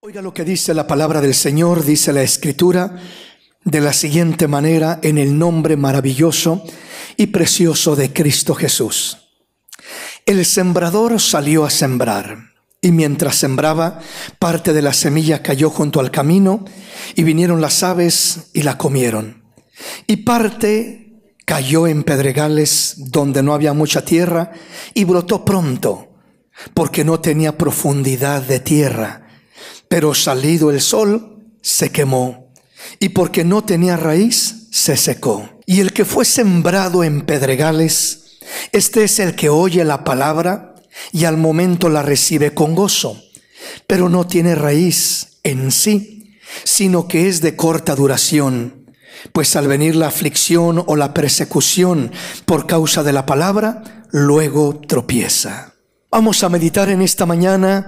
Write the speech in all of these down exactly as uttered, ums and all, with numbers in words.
Oiga lo que dice la palabra del Señor, dice la Escritura de la siguiente manera, en el nombre maravilloso y precioso de Cristo Jesús. El sembrador salió a sembrar, y mientras sembraba, parte de la semilla cayó junto al camino, y vinieron las aves y la comieron. Y parte cayó en pedregales donde no había mucha tierra, y brotó pronto, porque no tenía profundidad de tierra. Pero salido el sol, se quemó, y porque no tenía raíz, se secó. Y el que fue sembrado en pedregales, este es el que oye la palabra y al momento la recibe con gozo, pero no tiene raíz en sí, sino que es de corta duración. Pues al venir la aflicción o la persecución por causa de la palabra, luego tropieza. Vamos a meditar en esta mañana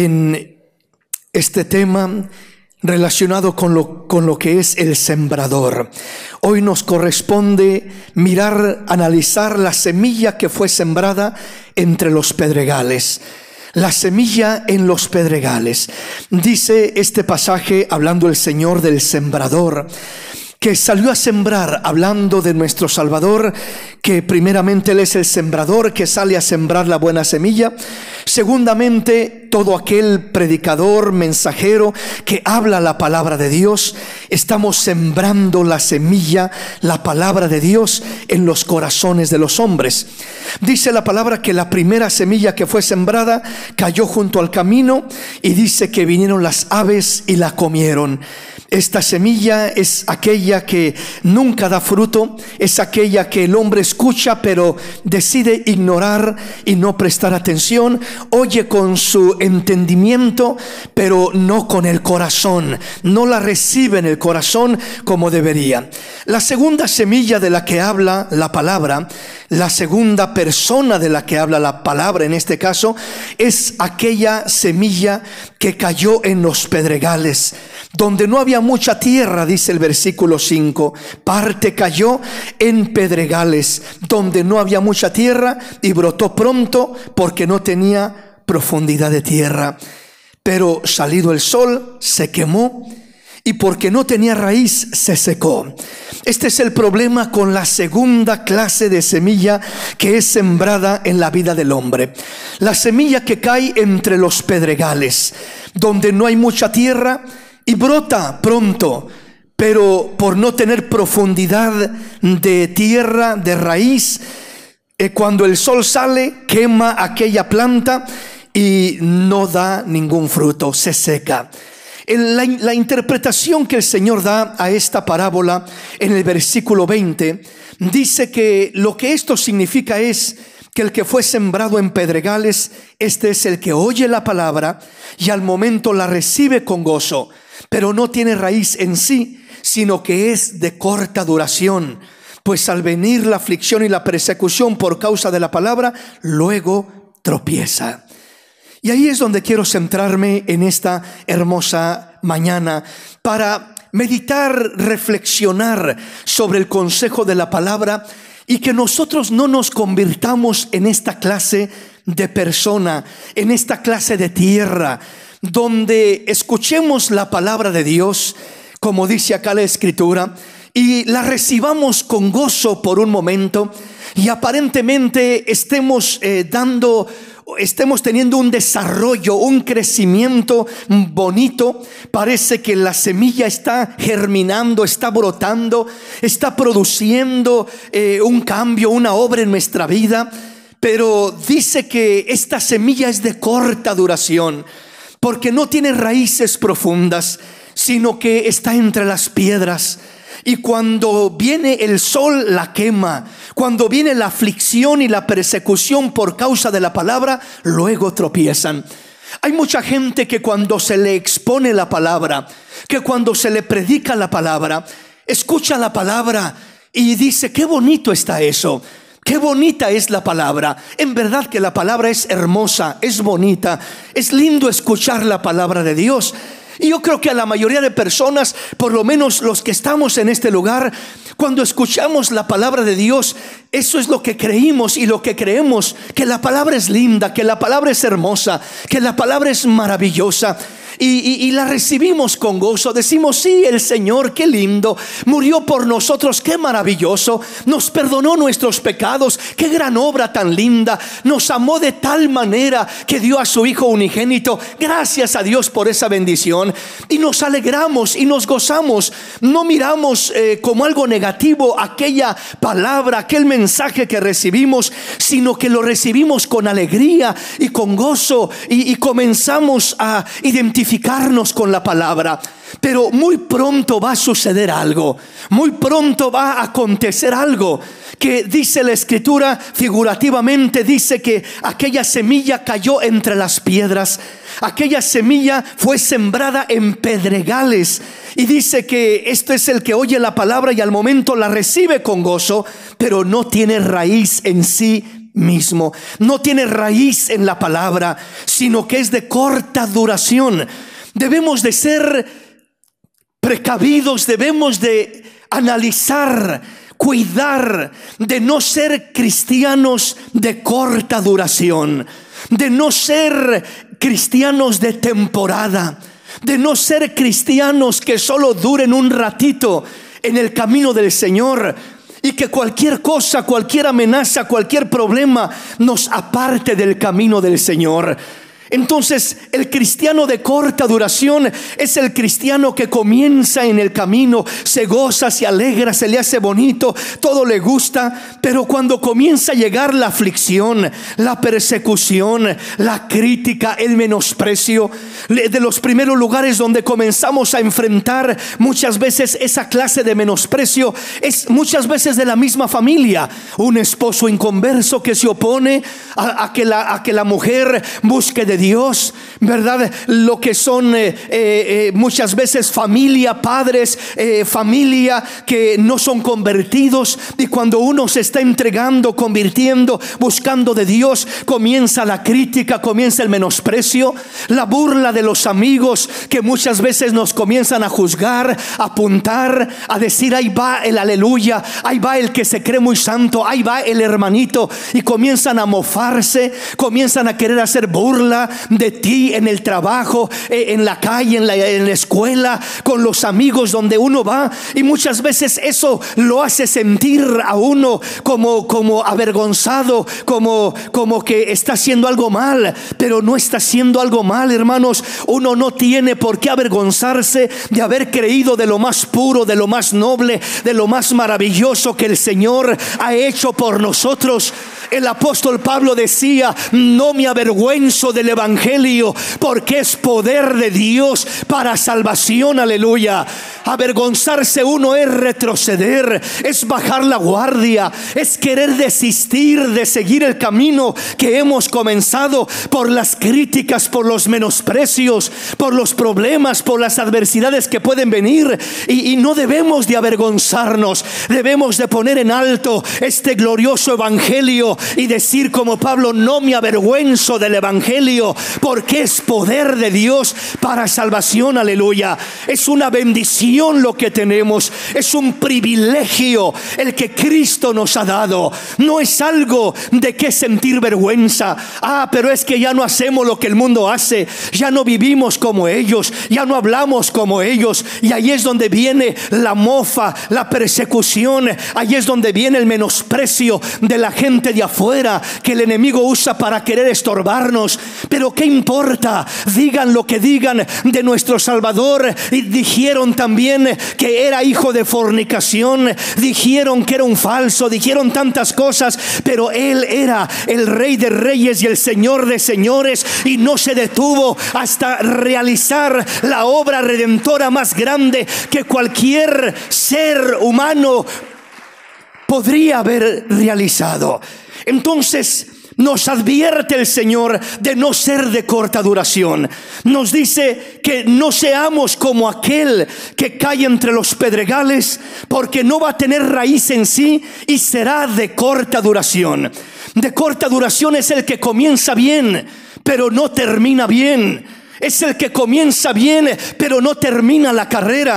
en este tema relacionado con lo, con lo que es el sembrador. Hoy nos corresponde mirar, analizar la semilla que fue sembrada entre los pedregales. La semilla en los pedregales. Dice este pasaje, hablando el Señor del sembrador, que salió a sembrar, hablando de nuestro Salvador, que primeramente Él es el sembrador, que sale a sembrar la buena semilla. Segundamente, todo aquel predicador, mensajero que habla la palabra de Dios, estamos sembrando la semilla, la palabra de Dios en los corazones de los hombres. Dice la palabra que la primera semilla que fue sembrada cayó junto al camino, y dice que vinieron las aves y la comieron. Esta semilla es aquella que nunca da fruto, es aquella que el hombre escucha pero decide ignorar y no prestar atención, oye con su entendimiento pero no con el corazón, no la recibe en el corazón como debería. La segunda semilla de la que habla la palabra, la segunda persona de la que habla la palabra en este caso, es aquella semilla que cayó en los pedregales, donde no había mucha tierra, dice el versículo cinco. Parte cayó en pedregales, donde no había mucha tierra, y brotó pronto porque no tenía profundidad de tierra. Pero salido el sol, se quemó, y porque no tenía raíz, se secó. Este es el problema con la segunda clase de semilla que es sembrada en la vida del hombre. La semilla que cae entre los pedregales, donde no hay mucha tierra, y brota pronto, pero por no tener profundidad de tierra, de raíz, eh, cuando el sol sale, quema aquella planta y no da ningún fruto, se seca. La, la interpretación que el Señor da a esta parábola en el versículo veinte dice que lo que esto significa es que el que fue sembrado en pedregales, este es el que oye la palabra y al momento la recibe con gozo, pero no tiene raíz en sí, sino que es de corta duración. Pues al venir la aflicción y la persecución por causa de la palabra, luego tropieza. Y ahí es donde quiero centrarme en esta hermosa mañana para meditar, reflexionar sobre el consejo de la palabra, y que nosotros no nos convirtamos en esta clase de persona, en esta clase de tierra, donde escuchemos la palabra de Dios, como dice acá la Escritura, y la recibamos con gozo por un momento, y aparentemente estemos eh, dando estemos teniendo un desarrollo, un crecimiento bonito. Parece que la semilla está germinando, está brotando, está produciendo eh, un cambio, una obra en nuestra vida. Pero dice que esta semilla es de corta duración, porque no tiene raíces profundas, sino que está entre las piedras. Y cuando viene el sol la quema, cuando viene la aflicción y la persecución por causa de la palabra, luego tropiezan. Hay mucha gente que cuando se le expone la palabra, que cuando se le predica la palabra, escucha la palabra y dice: qué bonito está eso, qué bonita es la palabra. En verdad que la palabra es hermosa, es bonita, es lindo escuchar la palabra de Dios. Y yo creo que a la mayoría de personas, por lo menos los que estamos en este lugar, cuando escuchamos la palabra de Dios, eso es lo que creímos y lo que creemos, que la palabra es linda, que la palabra es hermosa, que la palabra es maravillosa. y, y, y la recibimos con gozo. Decimos: sí, el Señor, qué lindo, murió por nosotros, qué maravilloso, nos perdonó nuestros pecados, qué gran obra tan linda, nos amó de tal manera que dio a su Hijo unigénito. Gracias a Dios por esa bendición, y nos alegramos y nos gozamos. No miramos eh, como algo negativo aquella palabra, aquel mensaje que recibimos, sino que lo recibimos con alegría y con gozo, y, y comenzamos a identificarnos con la palabra. Pero muy pronto va a suceder algo, muy pronto va a acontecer algo que dice la Escritura, figurativamente dice que aquella semilla cayó entre las piedras. Aquella semilla fue sembrada en pedregales, y dice que este es el que oye la palabra y al momento la recibe con gozo, pero no tiene raíz en sí mismo, no tiene raíz en la palabra, sino que es de corta duración. Debemos de ser precavidos, debemos de analizar, cuidar de no ser cristianos de corta duración, de no ser cristianos de temporada, de no ser cristianos que solo duren un ratito en el camino del Señor, y que cualquier cosa, cualquier amenaza, cualquier problema nos aparte del camino del Señor. Entonces, el cristiano de corta duración es el cristiano que comienza en el camino, se goza, se alegra, se le hace bonito, todo le gusta, pero cuando comienza a llegar la aflicción, la persecución, la crítica, el menosprecio, de los primeros lugares donde comenzamos a enfrentar muchas veces esa clase de menosprecio es muchas veces de la misma familia. Un esposo inconverso que se opone a, a, que, la, a que la mujer busque de Dios, ¿verdad? Lo que son eh, eh, muchas veces familia, padres, eh, familia que no son convertidos, y cuando uno se está entregando, convirtiendo, buscando de Dios, comienza la crítica, comienza el menosprecio, la burla de los amigos que muchas veces nos comienzan a juzgar, a apuntar, a decir: ahí va el aleluya, ahí va el que se cree muy santo, ahí va el hermanito, y comienzan a mofarse, comienzan a querer hacer burla de ti en el trabajo, en la calle, en la, en la escuela, con los amigos donde uno va, y muchas veces eso lo hace sentir a uno como, como avergonzado, como, como que está haciendo algo mal, pero no está haciendo algo mal, hermanos. Uno no tiene por qué avergonzarse de haber creído de lo más puro, de lo más noble, de lo más maravilloso que el Señor ha hecho por nosotros. El apóstol Pablo decía: no me avergüenzo del Evangelio, porque es poder de Dios para salvación. Aleluya. Avergonzarse uno es retroceder, es bajar la guardia, es querer desistir de seguir el camino que hemos comenzado por las críticas, por los menosprecios, por los problemas, por las adversidades que pueden venir. Y, y no debemos de avergonzarnos, debemos de poner en alto este glorioso Evangelio y decir como Pablo: no me avergüenzo del Evangelio, porque es poder de Dios para salvación. Aleluya. Es una bendición lo que tenemos, es un privilegio el que Cristo nos ha dado. No es algo de que sentir vergüenza. Ah, pero es que ya no hacemos lo que el mundo hace, ya no vivimos como ellos, ya no hablamos como ellos, y ahí es donde viene la mofa, la persecución, ahí es donde viene el menosprecio de la gente de afuera que el enemigo usa para querer estorbarnos. Pero qué importa, digan lo que digan de nuestro Salvador. Y dijeron también que era hijo de fornicación, dijeron que era un falso, dijeron tantas cosas, pero él era el Rey de Reyes y el Señor de Señores, y no se detuvo hasta realizar la obra redentora más grande que cualquier ser humano podría haber realizado. Entonces nos advierte el Señor de no ser de corta duración. Nos dice que no seamos como aquel que cae entre los pedregales, porque no va a tener raíz en sí y será de corta duración. De corta duración es el que comienza bien, pero no termina bien. Es el que comienza bien, pero no termina la carrera.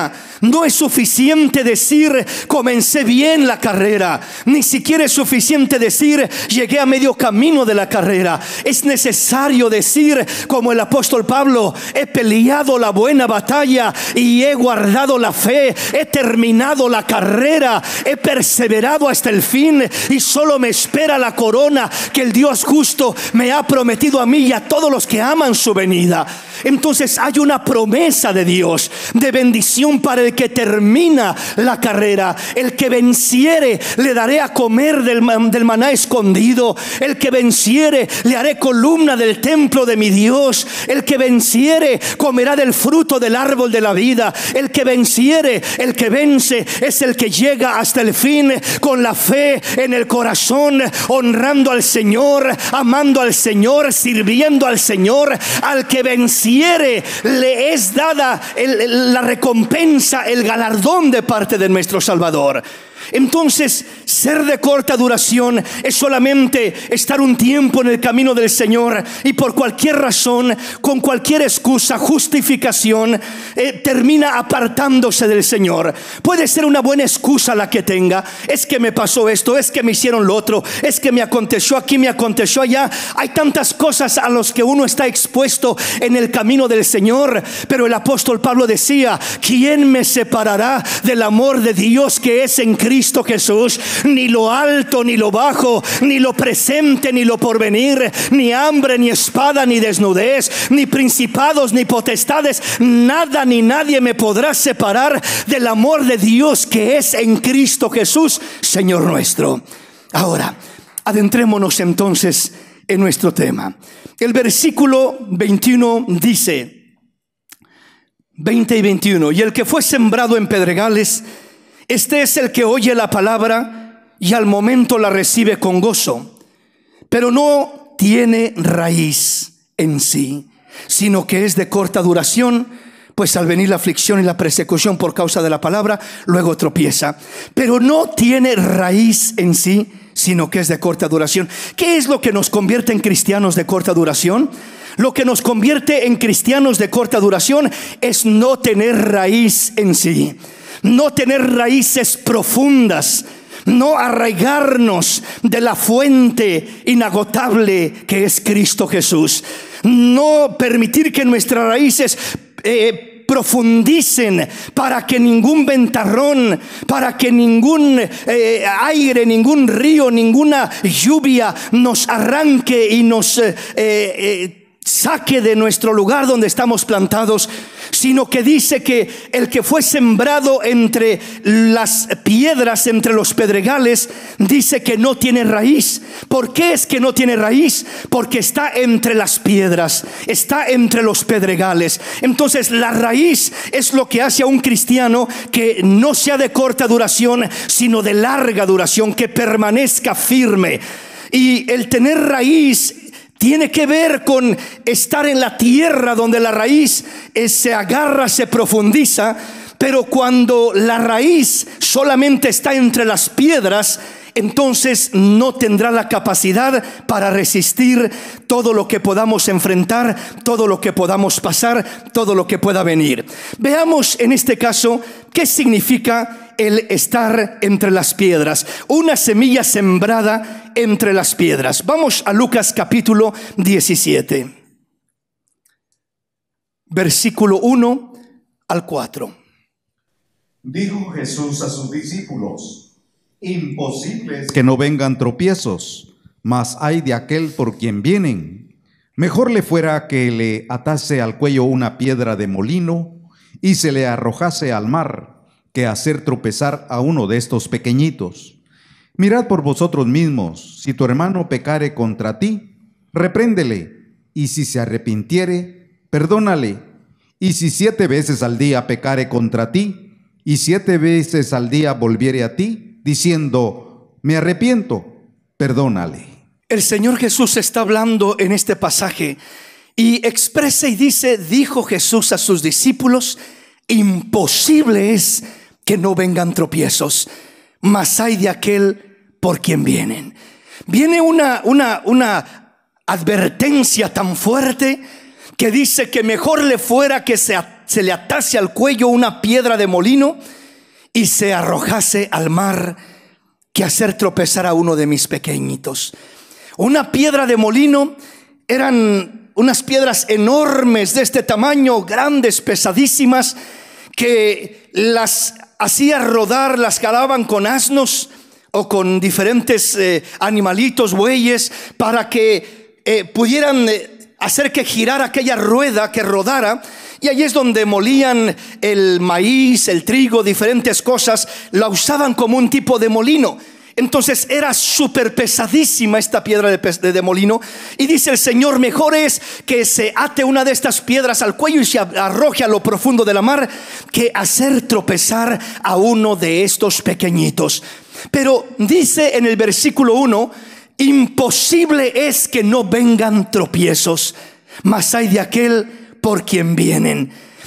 No es suficiente decir comencé bien la carrera, ni siquiera es suficiente decir llegué a medio camino de la carrera. Es necesario decir como el apóstol Pablo: he peleado la buena batalla y he guardado la fe, he terminado la carrera, he perseverado hasta el fin y solo me espera la corona que el Dios justo me ha prometido a mí y a todos los que aman su venida. Entonces hay una promesa de Dios de bendición para el que termina la carrera. El que venciere le daré a comer del, del maná escondido. El que venciere le haré columna del templo de mi Dios. El que venciere comerá del fruto del árbol de la vida. El que venciere, el que vence es el que llega hasta el fin con la fe en el corazón, honrando al Señor, amando al Señor, sirviendo al Señor. Al que venciere le es dada el, la recompensa, el galardón de parte de nuestro Salvador. Entonces, ser de corta duración es solamente estar un tiempo en el camino del Señor y por cualquier razón, con cualquier excusa, justificación, eh, termina apartándose del Señor. Puede ser una buena excusa la que tenga: es que me pasó esto, es que me hicieron lo otro, es que me aconteció aquí, me aconteció allá. Hay tantas cosas a las que uno está expuesto en el camino del Señor. Pero el apóstol Pablo decía: ¿quién me separará del amor de Dios que es en Cristo Cristo Jesús? Ni lo alto ni lo bajo, ni lo presente ni lo porvenir, ni hambre ni espada ni desnudez, ni principados ni potestades, nada ni nadie me podrá separar del amor de Dios que es en Cristo Jesús, Señor nuestro. Ahora, adentrémonos entonces en nuestro tema. El versículo veintiuno dice, veinte y veintiuno: y el que fue sembrado en pedregales, este es el que oye la palabra y al momento la recibe con gozo, pero no tiene raíz en sí, sino que es de corta duración, pues al venir la aflicción y la persecución por causa de la palabra, luego tropieza. Pero no tiene raíz en sí, sino que es de corta duración. ¿Qué es lo que nos convierte en cristianos de corta duración? Lo que nos convierte en cristianos de corta duración es no tener raíz en sí, no tener raíces profundas, no arraigarnos de la fuente inagotable que es Cristo Jesús, no permitir que nuestras raíces eh, profundicen para que ningún ventarrón, para que ningún eh, aire, ningún río, ninguna lluvia nos arranque y nos eh, eh, saque de nuestro lugar donde estamos plantados, sino que dice que el que fue sembrado entre las piedras, entre los pedregales, dice que no tiene raíz. ¿Por qué es que no tiene raíz? Porque está entre las piedras, está entre los pedregales. Entonces la raíz es lo que hace a un cristiano que no sea de corta duración, sino de larga duración, que permanezca firme. Y el tener raíz tiene que ver con estar en la tierra donde la raíz eh, se agarra, se profundiza. Pero cuando la raíz solamente está entre las piedras, entonces no tendrá la capacidad para resistir todo lo que podamos enfrentar, todo lo que podamos pasar, todo lo que pueda venir. Veamos en este caso qué significa el estar entre las piedras. Una semilla sembrada entre las piedras. Vamos a Lucas capítulo diecisiete, versículo uno al cuatro. Dijo Jesús a sus discípulos: imposible es que no vengan tropiezos, mas hay de aquel por quien vienen. Mejor le fuera que le atase al cuello una piedra de molino y se le arrojase al mar, que hacer tropezar a uno de estos pequeñitos. Mirad por vosotros mismos: si tu hermano pecare contra ti, repréndele, y si se arrepintiere, perdónale. Y si siete veces al día pecare contra ti, y siete veces al día volviere a ti, diciendo: me arrepiento, perdónale. El Señor Jesús está hablando en este pasaje y expresa y dice: dijo Jesús a sus discípulos, imposible es que no vengan tropiezos, mas hay de aquel por quien vienen. Viene una, una, una advertencia tan fuerte que dice que mejor le fuera que se se le atase al cuello una piedra de molino y se arrojase al mar que hacer tropezar a uno de mis pequeñitos. Una piedra de molino eran unas piedras enormes de este tamaño, grandes, pesadísimas, que las hacía rodar, las jalaban con asnos o con diferentes eh, animalitos, bueyes, para que eh, pudieran eh, hacer que girara aquella rueda, que rodara. Y ahí es donde molían el maíz, el trigo, diferentes cosas. La usaban como un tipo de molino. Entonces era súper pesadísima esta piedra de, de, de molino. Y dice el Señor: mejor es que se ate una de estas piedras al cuello y se arroje a lo profundo de la mar, que hacer tropezar a uno de estos pequeñitos. Pero dice en el versículo uno: imposible es que no vengan tropiezos, mas hay de aquel por quien vienen.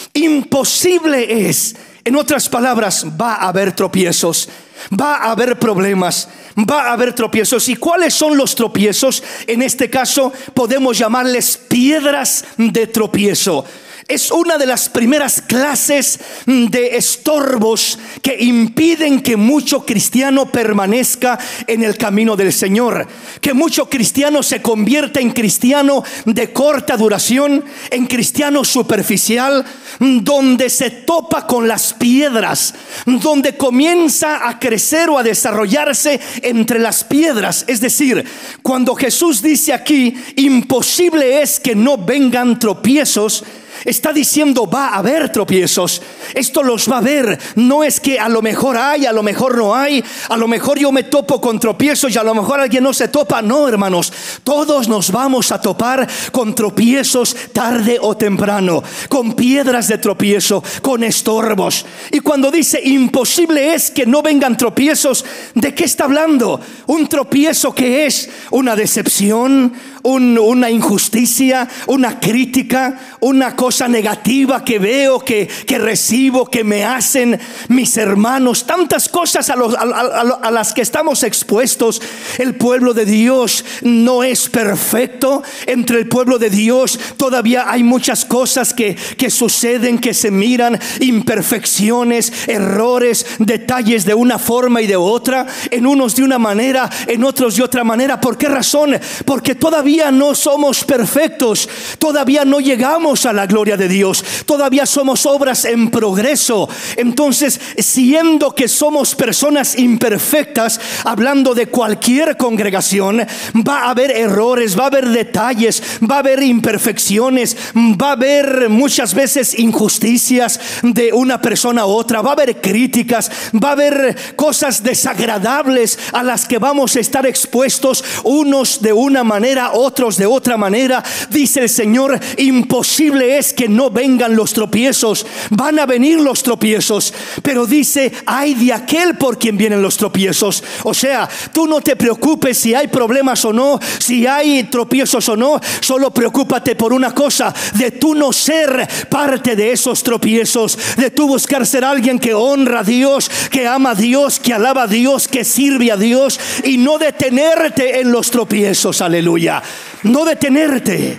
Imposible es. En otras palabras, va a haber tropiezos, va a haber problemas, va a haber tropiezos. ¿Y cuáles son los tropiezos? En este caso podemos llamarles piedras de tropiezo. Es una de las primeras clases de estorbos que impiden que mucho cristiano permanezca en el camino del Señor, que mucho cristiano se convierta en cristiano de corta duración, en cristiano superficial, donde se topa con las piedras, donde comienza a crecer o a desarrollarse entre las piedras. Es decir, cuando Jesús dice aquí: imposible es que no vengan tropiezos, está diciendo va a haber tropiezos. Esto los va a haber. No es que a lo mejor hay, a lo mejor no hay, a lo mejor yo me topo con tropiezos y a lo mejor alguien no se topa. No, hermanos, todos nos vamos a topar con tropiezos tarde o temprano, con piedras de tropiezo, con estorbos. Y cuando dice imposible es que no vengan tropiezos, ¿de qué está hablando? Un tropiezo que es una decepción, un, una injusticia, una crítica, una cosa negativa que veo, que, que recibo, que me hacen mis hermanos. Tantas cosas a, los, a, a, a las que estamos expuestos. El pueblo de Dios no es perfecto. Entre el pueblo de Dios todavía hay muchas cosas que, que suceden, que se miran, imperfecciones, errores, detalles de una forma y de otra, en unos de una manera, en otros de otra manera. ¿Por qué razón? Porque todavía no somos perfectos, todavía no llegamos a la gloria de Dios, todavía somos obras en progreso. Entonces, siendo que somos personas imperfectas, hablando de cualquier congregación, va a haber errores, va a haber detalles, va a haber imperfecciones, va a haber muchas veces injusticias de una persona a otra, va a haber críticas, va a haber cosas desagradables a las que vamos a estar expuestos, unos de una manera, otros de otra manera. Dice el Señor: imposible es que no vengan los tropiezos. Van a venir los tropiezos, pero dice: ay de aquel por quien vienen los tropiezos. O sea, tú no te preocupes si hay problemas o no, si hay tropiezos o no. Solo preocúpate por una cosa: de tú no ser parte de esos tropiezos, de tú buscar ser alguien que honra a Dios, que ama a Dios, que alaba a Dios, que sirve a Dios, y no detenerte en los tropiezos. Aleluya. No detenerte.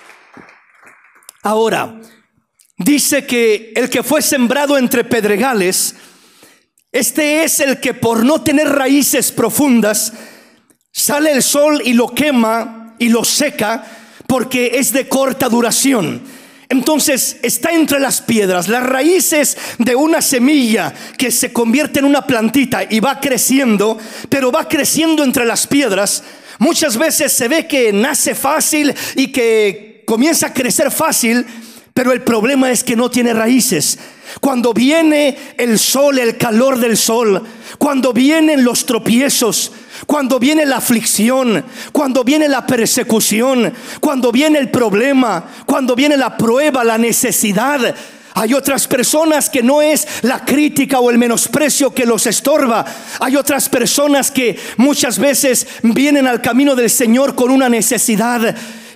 Ahora, dice que el que fue sembrado entre pedregales, este es el que por no tener raíces profundas, sale el sol y lo quema y lo seca, porque es de corta duración. Entonces está entre las piedras. Las raíces de una semilla que se convierte en una plantita y va creciendo, pero va creciendo entre las piedras. Muchas veces se ve que nace fácil y que comienza a crecer fácil, pero el problema es que no tiene raíces. Cuando viene el sol, el calor del sol, cuando vienen los tropiezos, cuando viene la aflicción, cuando viene la persecución, cuando viene el problema, cuando viene la prueba, la necesidad, hay otras personas que no es la crítica o el menosprecio que los estorba. Hay otras personas que muchas veces vienen al camino del Señor con una necesidad.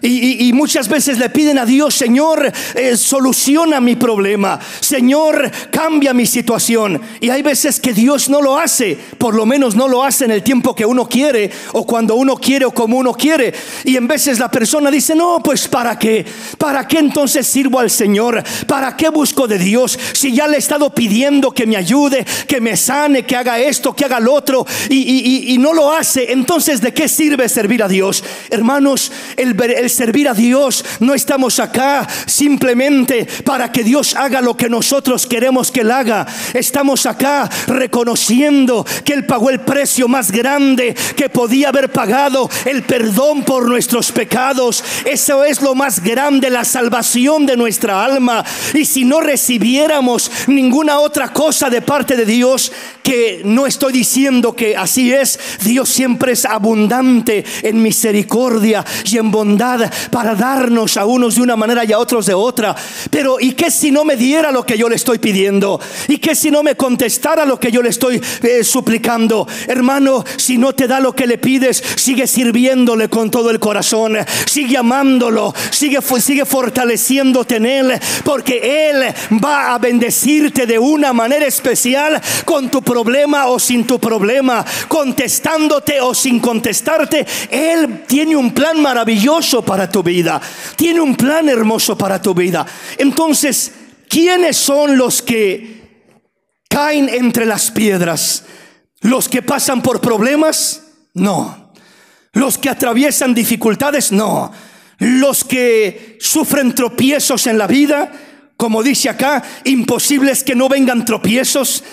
Y, y, y muchas veces le piden a Dios: Señor, eh, soluciona mi problema, Señor, cambia mi situación. Y hay veces que Dios no lo hace, por lo menos no lo hace en el tiempo que uno quiere, o cuando uno quiere, o como uno quiere. Y en veces la persona dice: no, pues ¿para qué? ¿Para qué entonces sirvo al Señor? ¿Para qué busco de Dios? Si ya le he estado pidiendo que me ayude, que me sane, que haga esto, que haga lo otro, y, y, y no lo hace. Entonces, ¿de qué sirve servir a Dios? Hermanos, el, el servir a Dios, no estamos acá simplemente para que Dios haga lo que nosotros queremos que Él haga. Estamos acá reconociendo que Él pagó el precio más grande que podía haber pagado, el perdón por nuestros pecados. Eso es lo más grande, la salvación de nuestra alma. Y si no recibiéramos ninguna otra cosa de parte de Dios, que no estoy diciendo que así es, Dios siempre es abundante en misericordia y en bondad para darnos a unos de una manera y a otros de otra. Pero ¿y qué si no me diera lo que yo le estoy pidiendo? ¿Y qué si no me contestara lo que yo le estoy eh, suplicando? Hermano, si no te da lo que le pides, sigue sirviéndole con todo el corazón, sigue amándolo, sigue, sigue fortaleciéndote en Él, porque Él va a bendecirte de una manera especial, con tu problema o sin tu problema, contestándote o sin contestarte. Él tiene un plan maravilloso para tu vida, tiene un plan hermoso para tu vida. Entonces, ¿quiénes son los que caen entre las piedras? ¿Los que pasan por problemas? No. ¿Los que atraviesan dificultades? No. ¿Los que sufren tropiezos en la vida? Como dice acá, imposibles que no vengan tropiezos.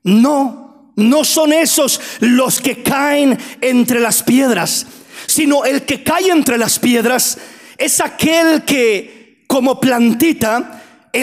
No, no son esos los que caen entre las piedras, sino el que cae entre las piedras es aquel que, como plantita,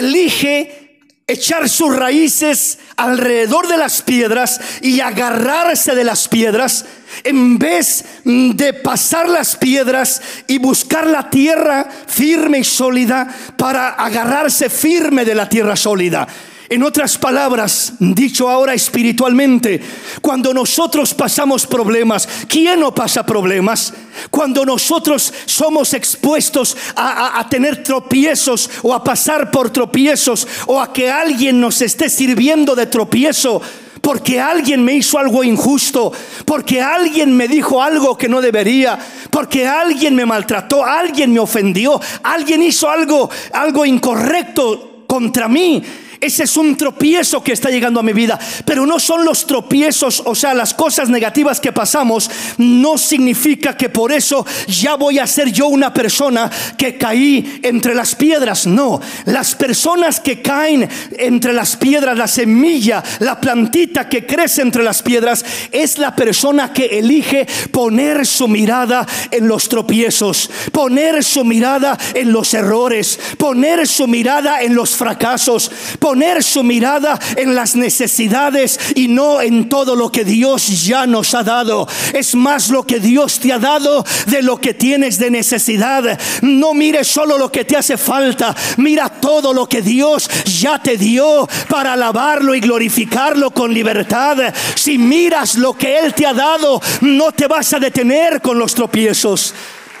elige echar sus raíces alrededor de las piedras y agarrarse de las piedras, en vez de pasar las piedras y buscar la tierra firme y sólida para agarrarse firme de la tierra sólida. En otras palabras, dicho ahora espiritualmente, cuando nosotros pasamos problemas, ¿quién no pasa problemas? Cuando nosotros somos expuestos a, a, a tener tropiezos, o a pasar por tropiezos, o a que alguien nos esté sirviendo de tropiezo, porque alguien me hizo algo injusto, porque alguien me dijo algo que no debería, porque alguien me maltrató, alguien me ofendió, alguien hizo algo, algo incorrecto contra mí. Ese es un tropiezo que está llegando a mi vida. Pero no son los tropiezos, o sea, las cosas negativas que pasamos, no significa que por eso ya voy a ser yo una persona que caí entre las piedras. No, las personas que caen entre las piedras, la semilla, la plantita que crece entre las piedras, es la persona que elige poner su mirada en los tropiezos, poner su mirada en los errores, poner su mirada en los fracasos, poner su mirada en las necesidades y no en todo lo que Dios ya nos ha dado. Es más lo que Dios te ha dado de lo que tienes de necesidad. No mires solo lo que te hace falta, mira todo lo que Dios ya te dio para alabarlo y glorificarlo con libertad. Si miras lo que Él te ha dado, no te vas a detener con los tropiezos.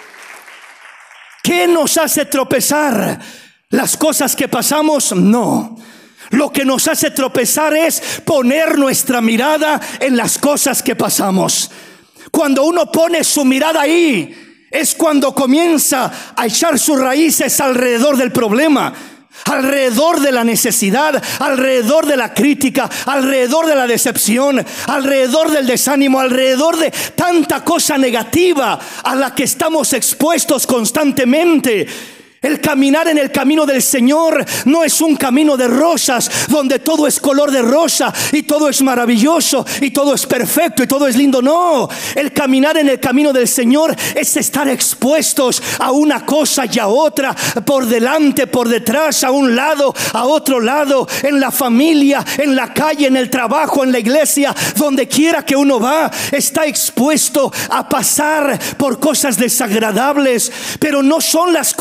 ¿Qué nos hace tropezar? ¿Las cosas que pasamos? No. Lo que nos hace tropezar es poner nuestra mirada en las cosas que pasamos. Cuando uno pone su mirada ahí, es cuando comienza a echar sus raíces alrededor del problema, alrededor de la necesidad, alrededor de la crítica, alrededor de la decepción, alrededor del desánimo, alrededor de tanta cosa negativa a la que estamos expuestos constantemente. El caminar en el camino del Señor no es un camino de rosas, donde todo es color de rosa y todo es maravilloso y todo es perfecto y todo es lindo. No, el caminar en el camino del Señor es estar expuestos a una cosa y a otra, por delante, por detrás, a un lado, a otro lado, en la familia, en la calle, en el trabajo, en la iglesia, donde quiera que uno va, está expuesto a pasar por cosas desagradables. Pero no son las cosas desagradables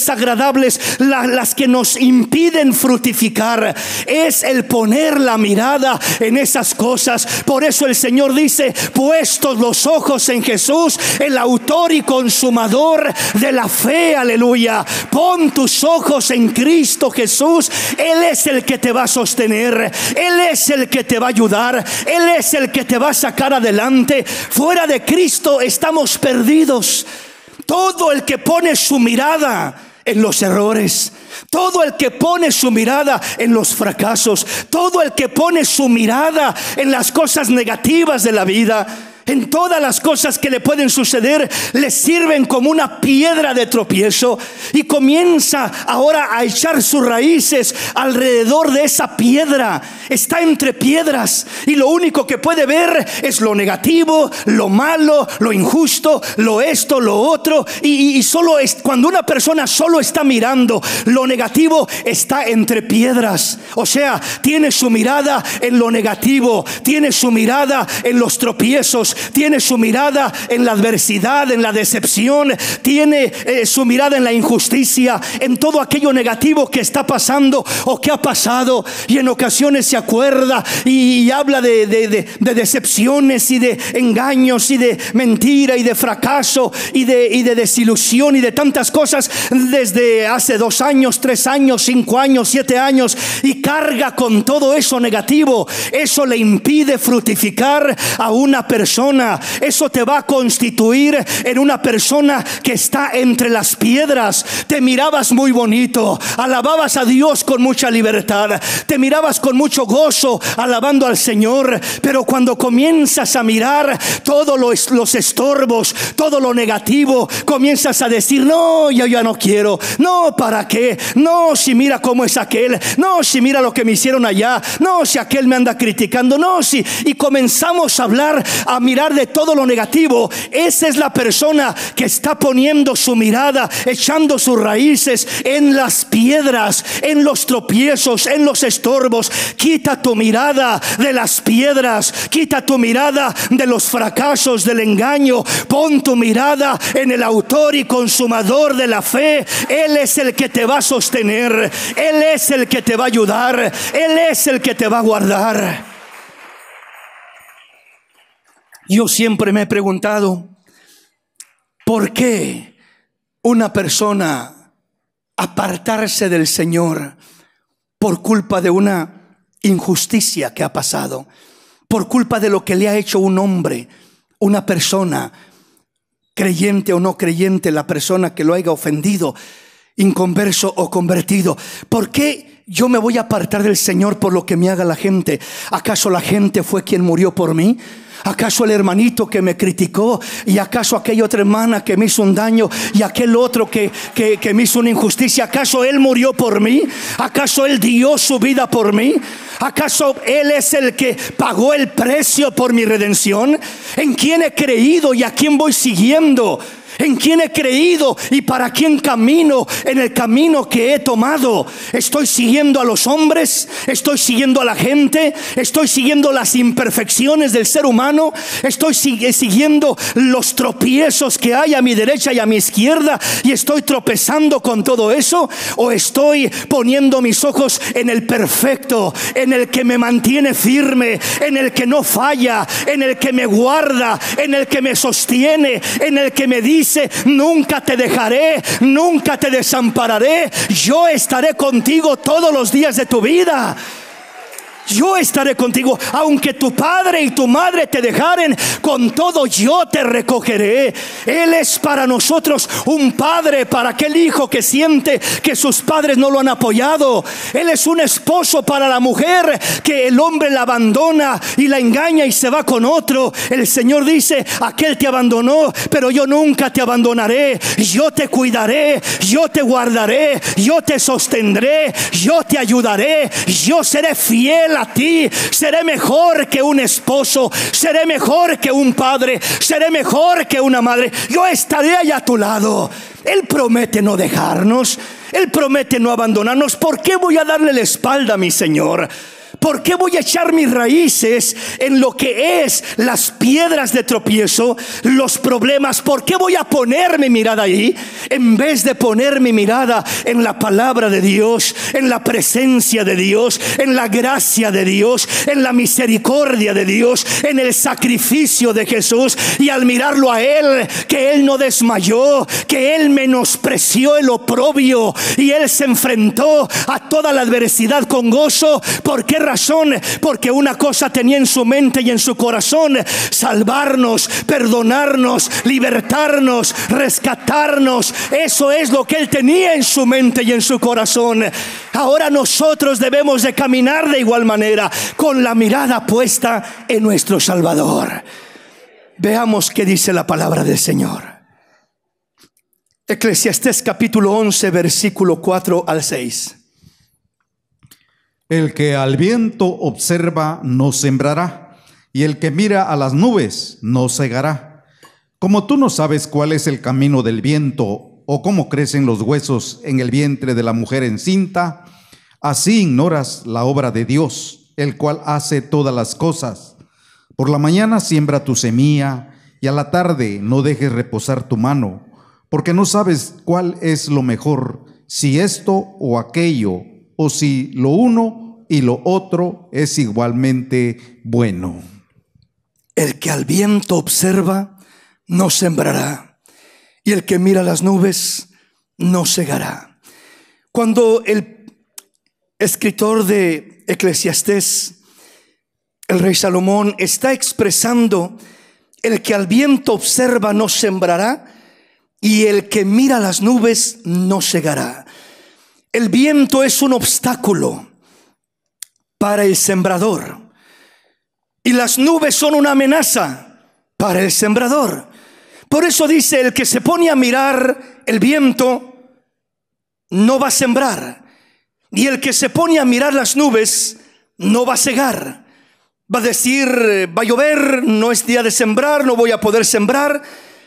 desagradables la, las que nos impiden fructificar. Es el poner la mirada en esas cosas. Por eso el Señor dice: puestos los ojos en Jesús, el autor y consumador de la fe. Aleluya. Pon tus ojos en Cristo Jesús. Él es el que te va a sostener, Él es el que te va a ayudar, Él es el que te va a sacar adelante. Fuera de Cristo estamos perdidos. Todo el que pone su mirada en los errores, todo el que pone su mirada en los fracasos, todo el que pone su mirada en las cosas negativas de la vida, en todas las cosas que le pueden suceder, le sirven como una piedra de tropiezo, y comienza ahora a echar sus raíces alrededor de esa piedra. Está entre piedras y lo único que puede ver es lo negativo, lo malo, lo injusto, lo esto, lo otro, y, y solo es cuando una persona solo está mirando lo negativo, está entre piedras. O sea, tiene su mirada en lo negativo, tiene su mirada en los tropiezos, tiene su mirada en la adversidad, en la decepción, tiene eh, su mirada en la injusticia, en todo aquello negativo que está pasando o que ha pasado. Y en ocasiones se acuerda y, y habla de, de, de, de decepciones y de engaños y de mentira y de fracaso y de, y de desilusión y de tantas cosas desde hace dos años, tres años, cinco años, siete años, y carga con todo eso negativo. Eso le impide fructificar a una persona. Eso te va a constituir en una persona que está entre las piedras. Te mirabas muy bonito, alababas a Dios con mucha libertad, te mirabas con mucho gozo alabando al Señor, pero cuando comienzas a mirar todos los, los estorbos, todo lo negativo, comienzas a decir: no, yo ya no quiero, no, ¿para qué? No, si mira cómo es aquel, no, si mira lo que me hicieron allá, no, si aquel me anda criticando, no, si, y comenzamos a hablar, a mirar de todo lo negativo. Esa es la persona que está poniendo su mirada, echando sus raíces en las piedras, en los tropiezos, en los estorbos. Quita tu mirada de las piedras, quita tu mirada de los fracasos, del engaño. Pon tu mirada en el autor y consumador de la fe. Él es el que te va a sostener, Él es el que te va a ayudar, Él es el que te va a guardar. Yo siempre me he preguntado, ¿por qué una persona apartarse del Señor por culpa de una injusticia que ha pasado, por culpa de lo que le ha hecho un hombre, una persona, creyente o no creyente, la persona que lo haya ofendido, inconverso o convertido? ¿Por qué yo me voy a apartar del Señor por lo que me haga la gente? ¿Acaso la gente fue quien murió por mí? ¿Acaso el hermanito que me criticó? ¿Y acaso aquella otra hermana que me hizo un daño? ¿Y aquel otro que, que, que me hizo una injusticia? ¿Acaso él murió por mí? ¿Acaso él dio su vida por mí? ¿Acaso él es el que pagó el precio por mi redención? ¿En quién he creído y a quién voy siguiendo? ¿En quién he creído y para quién camino en el camino que he tomado? ¿Estoy siguiendo a los hombres? ¿Estoy siguiendo a la gente? ¿Estoy siguiendo las imperfecciones del ser humano? ¿Estoy siguiendo los tropiezos que hay a mi derecha y a mi izquierda y estoy tropezando con todo eso? ¿O estoy poniendo mis ojos en el perfecto, en el que me mantiene firme, en el que no falla, en el que me guarda, en el que me sostiene, en el que me dice: nunca te dejaré, nunca te desampararé, yo estaré contigo todos los días de tu vida? Yo estaré contigo, aunque tu padre y tu madre te dejaren, con todo yo te recogeré. Él es para nosotros un padre, para aquel hijo que siente que sus padres no lo han apoyado. Él es un esposo para la mujer que el hombre la abandona y la engaña y se va con otro. El Señor dice: aquel te abandonó, pero yo nunca te abandonaré. Yo te cuidaré, yo te guardaré, yo te sostendré, yo te ayudaré, yo seré fiel a ti, seré mejor que un esposo, seré mejor que un padre, seré mejor que una madre. Yo estaré allá a tu lado. Él promete no dejarnos, Él promete no abandonarnos. ¿Por qué voy a darle la espalda a mi Señor? ¿Por qué voy a echar mis raíces en lo que es las piedras de tropiezo, los problemas? ¿Por qué voy a poner mi mirada ahí en vez de poner mi mirada en la palabra de Dios, en la presencia de Dios, en la gracia de Dios, en la misericordia de Dios, en el sacrificio de Jesús? Y al mirarlo a Él, que Él no desmayó, que Él menospreció el oprobio y Él se enfrentó a toda la adversidad con gozo. ¿Por qué razón? Porque una cosa tenía en su mente y en su corazón: salvarnos, perdonarnos, libertarnos, rescatarnos. Eso es lo que Él tenía en su mente y en su corazón. Ahora nosotros debemos de caminar de igual manera, con la mirada puesta en nuestro Salvador. Veamos qué dice la palabra del Señor. Eclesiastés capítulo once, versículo cuatro al seis. El que al viento observa no sembrará, y el que mira a las nubes no segará. Como tú no sabes cuál es el camino del viento, o cómo crecen los huesos en el vientre de la mujer encinta, así ignoras la obra de Dios, el cual hace todas las cosas. Por la mañana siembra tu semilla, y a la tarde no dejes reposar tu mano, porque no sabes cuál es lo mejor, si esto o aquello, o si lo uno y lo otro es igualmente bueno. El que al viento observa no sembrará, y el que mira las nubes no segará. Cuando el escritor de Eclesiastés, el rey Salomón, está expresando el que al viento observa no sembrará, y el que mira las nubes no segará. El viento es un obstáculo para el sembrador, y las nubes son una amenaza para el sembrador. Por eso dice: el que se pone a mirar el viento no va a sembrar, y el que se pone a mirar las nubes no va a segar. Va a decir: va a llover, no es día de sembrar, no voy a poder sembrar.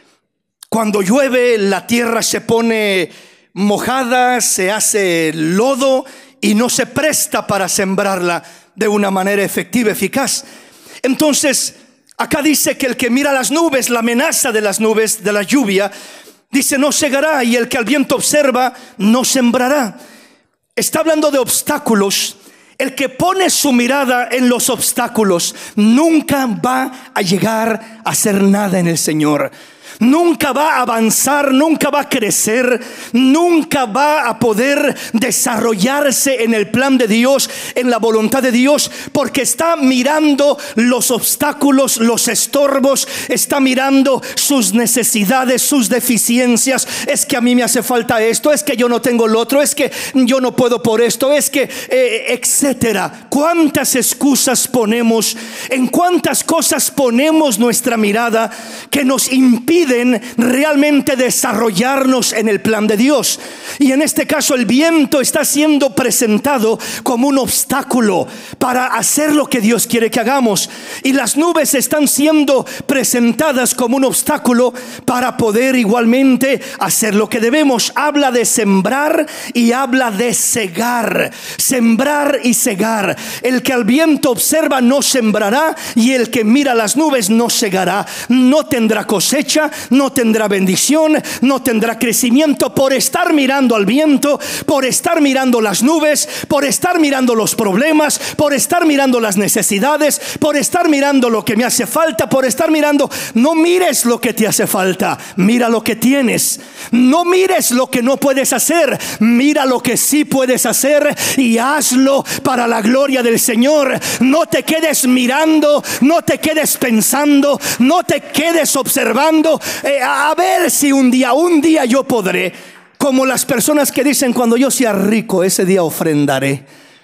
Cuando llueve, la tierra se pone mojada, se hace lodo y no se presta para sembrarla de una manera efectiva, eficaz. Entonces, acá dice que el que mira las nubes, la amenaza de las nubes, de la lluvia, dice no segará, y el que al viento observa no sembrará. Está hablando de obstáculos. El que pone su mirada en los obstáculos nunca va a llegar a hacer nada en el Señor. Nunca va a avanzar, nunca va a crecer, nunca va a poder desarrollarse en el plan de Dios, en la voluntad de Dios, porque está mirando los obstáculos, los estorbos, está mirando sus necesidades, sus deficiencias. Es que a mí me hace falta esto, es que yo no tengo lo otro, es que yo no puedo por esto, es que eh, etcétera. ¿Cuántas excusas ponemos? ¿En cuántas cosas ponemos nuestra mirada que nos impiden realmente desarrollarnos en el plan de Dios? Y en este caso el viento está siendo presentado como un obstáculo para hacer lo que Dios quiere que hagamos, y las nubes están siendo presentadas como un obstáculo para poder igualmente hacer lo que debemos. Habla de sembrar y habla de segar. Sembrar y segar. El que al viento observa no sembrará, y el que mira las nubes no segará. No tendrá cosecha, no tendrá bendición, no tendrá crecimiento por estar mirando al viento, por estar mirando las nubes, por estar mirando los problemas, por estar mirando las necesidades, por estar mirando lo que me hace falta, por estar mirando. No mires lo que te hace falta, mira lo que tienes. No mires lo que no puedes hacer, mira lo que sí puedes hacer y hazlo para la gloria del Señor. No te quedes mirando, no te quedes pensando, no te quedes observando. Eh, a ver si un día, un día yo podré. Como las personas que dicen: cuando yo sea rico, ese día ofrendaré.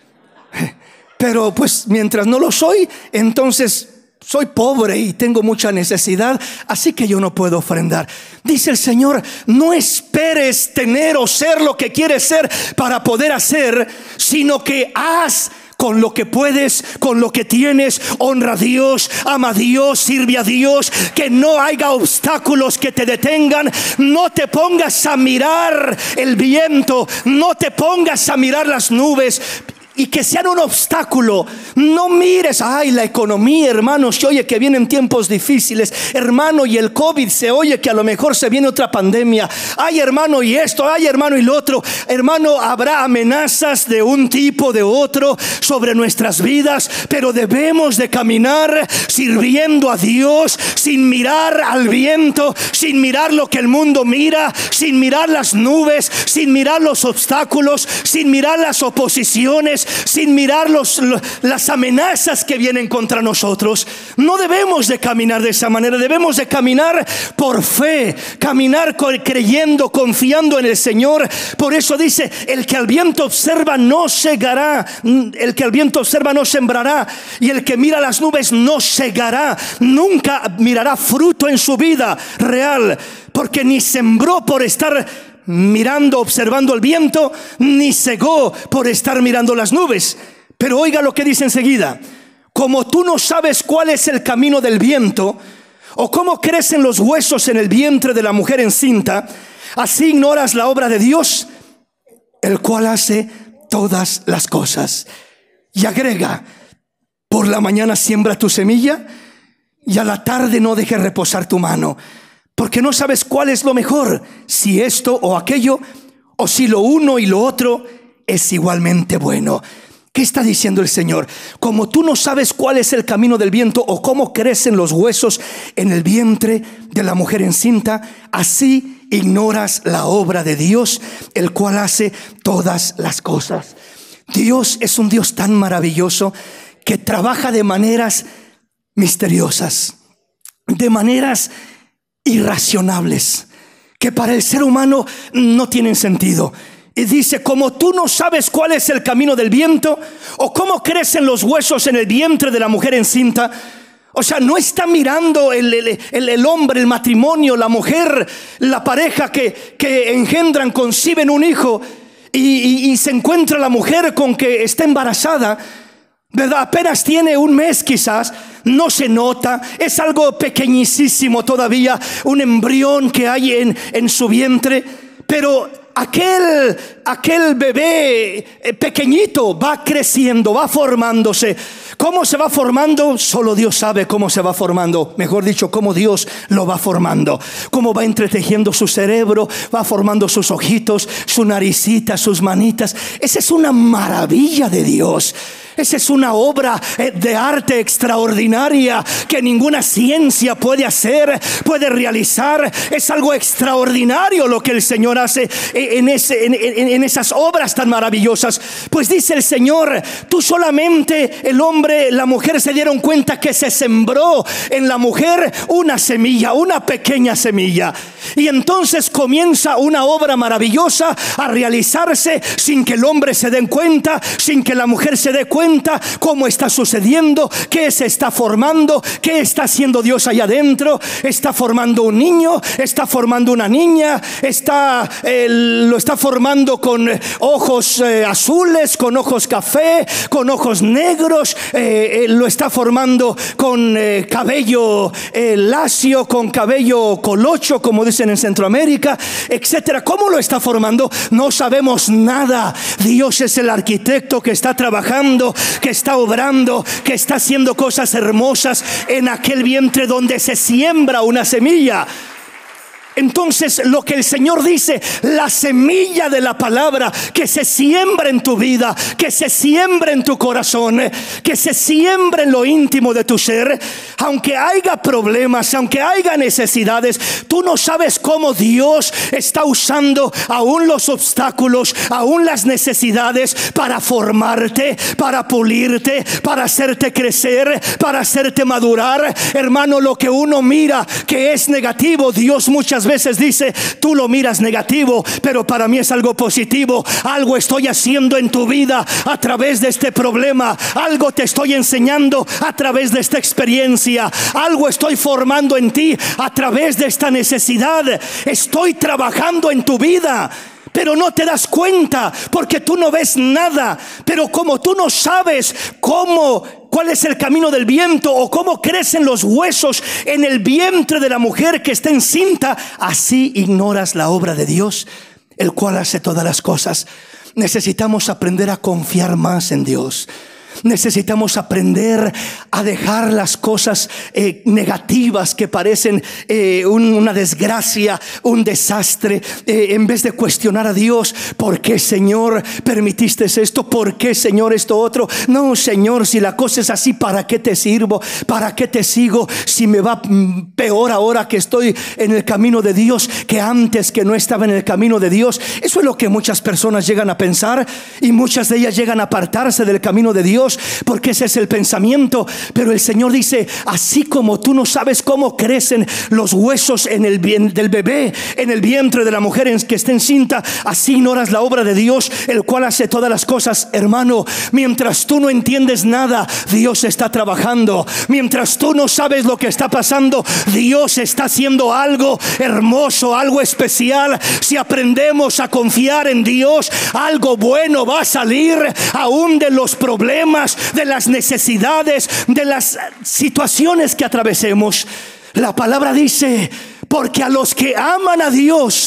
Pero pues mientras no lo soy, entonces soy pobre y tengo mucha necesidad, así que yo no puedo ofrendar. Dice el Señor: no esperes tener o ser lo que quieres ser para poder hacer, sino que haz con lo que puedes, con lo que tienes. Honra a Dios, ama a Dios, sirve a Dios. Que no haya obstáculos que te detengan. No te pongas a mirar el viento, no te pongas a mirar las nubes. y que sean un obstáculo. No mires, ay, la economía, hermano, se oye que vienen tiempos difíciles, hermano, y el COVID, se oye que a lo mejor se viene otra pandemia. Ay, hermano, y esto, ay, hermano, y lo otro. Hermano, habrá amenazas de un tipo, de otro, sobre nuestras vidas, pero debemos de caminar sirviendo a Dios, sin mirar al viento, sin mirar lo que el mundo mira, sin mirar las nubes, sin mirar los obstáculos, sin mirar las oposiciones, sin mirar los, las amenazas que vienen contra nosotros. No debemos de caminar de esa manera. Debemos de caminar por fe, caminar creyendo, confiando en el Señor. Por eso dice: el que al viento observa no segará, el que al viento observa no sembrará, y el que mira las nubes no segará. Nunca mirará fruto en su vida real, porque ni sembró por estar mirando, observando el viento, ni cegó por estar mirando las nubes. Pero oiga lo que dice enseguida: como tú no sabes cuál es el camino del viento, o cómo crecen los huesos en el vientre de la mujer encinta, así ignoras la obra de Dios, el cual hace todas las cosas. Y agrega: por la mañana siembra tu semilla, y a la tarde no dejes reposar tu mano, porque no sabes cuál es lo mejor, si esto o aquello, o si lo uno y lo otro es igualmente bueno. ¿Qué está diciendo el Señor? Como tú no sabes cuál es el camino del viento, o cómo crecen los huesos en el vientre de la mujer encinta, así ignoras la obra de Dios, el cual hace todas las cosas. Dios es un Dios tan maravilloso que trabaja de maneras misteriosas, de maneras irracionables, que para el ser humano no tienen sentido. Y dice: como tú no sabes cuál es el camino del viento, o cómo crecen los huesos en el vientre de la mujer encinta. O sea, no está mirando el, el, el, el hombre, el matrimonio, la mujer, la pareja que, que engendran, conciben un hijo, y, y, y se encuentra la mujer con que está embarazada, ¿verdad? Apenas tiene un mes quizás, no se nota, es algo pequeñísimo todavía, un embrión que hay en, en su vientre. Pero aquel, aquel bebé pequeñito va creciendo, va formándose. ¿Cómo se va formando? Solo Dios sabe cómo se va formando. Mejor dicho, cómo Dios lo va formando. Cómo va entretejiendo su cerebro, va formando sus ojitos, su naricita, sus manitas. Esa es una maravilla de Dios. Esa es una obra de arte extraordinaria que ninguna ciencia puede hacer, puede realizar. Es algo extraordinario lo que el Señor hace en, ese, en, en, en esas obras tan maravillosas. Pues dice el Señor: tú solamente, el hombre, la mujer, se dieron cuenta que se sembró en la mujer una semilla, una pequeña semilla. Y entonces comienza una obra maravillosa a realizarse sin que el hombre se dé cuenta, sin que la mujer se dé cuenta. Cómo está sucediendo, qué se está formando, qué está haciendo Dios allá adentro. Está formando un niño, está formando una niña, está, eh, lo está formando con ojos eh, azules, con ojos café, con ojos negros, eh, eh, lo está formando con eh, cabello eh, lacio, con cabello colocho, como dicen en Centroamérica, etcétera. ¿Cómo lo está formando? No sabemos nada. Dios es el arquitecto que está trabajando, que está obrando, que está haciendo cosas hermosas en aquel vientre donde se siembra una semilla. Entonces, lo que el Señor dice, la semilla de la palabra que se siembra en tu vida, que se siembra en tu corazón, que se siembra en lo íntimo de tu ser, aunque haya problemas, aunque haya necesidades, tú no sabes cómo Dios está usando aún los obstáculos, aún las necesidades, para formarte, para pulirte, para hacerte crecer, para hacerte madurar. Hermano, lo que uno mira que es negativo, Dios muchas veces dice: tú lo miras negativo, pero para mí es algo positivo. Algo estoy haciendo en tu vida a través de este problema, algo te estoy enseñando a través de esta experiencia, algo estoy formando en ti a través de esta necesidad. Estoy trabajando en tu vida, pero no te das cuenta porque tú no ves nada. Pero como tú no sabes cómo, cuál es el camino del viento, o cómo crecen los huesos en el vientre de la mujer que está encinta, así ignoras la obra de Dios, el cual hace todas las cosas. necesitamos aprender a confiar más en Dios. Necesitamos aprender a dejar las cosas eh, negativas que parecen eh, un, una desgracia, un desastre, eh, en vez de cuestionar a Dios. ¿Por qué, Señor, permitiste esto? ¿Por qué, Señor, esto otro? No, Señor, si la cosa es así, ¿para qué te sirvo? ¿Para qué te sigo? Si me va peor ahora que estoy en el camino de Dios que antes que no estaba en el camino de Dios. Eso es lo que muchas personas llegan a pensar, y muchas de ellas llegan a apartarse del camino de Dios, porque ese es el pensamiento. Pero el Señor dice: así como tú no sabes cómo crecen los huesos en el bien del bebé en el vientre de la mujer en que está encinta, así ignoras la obra de Dios, el cual hace todas las cosas. Hermano, mientras tú no entiendes nada, Dios está trabajando. Mientras tú no sabes lo que está pasando, Dios está haciendo algo hermoso, algo especial. Si aprendemos a confiar en Dios, algo bueno va a salir aún de los problemas, de las necesidades, de las situaciones que atravesemos. La palabra dice: porque a los que aman a Dios,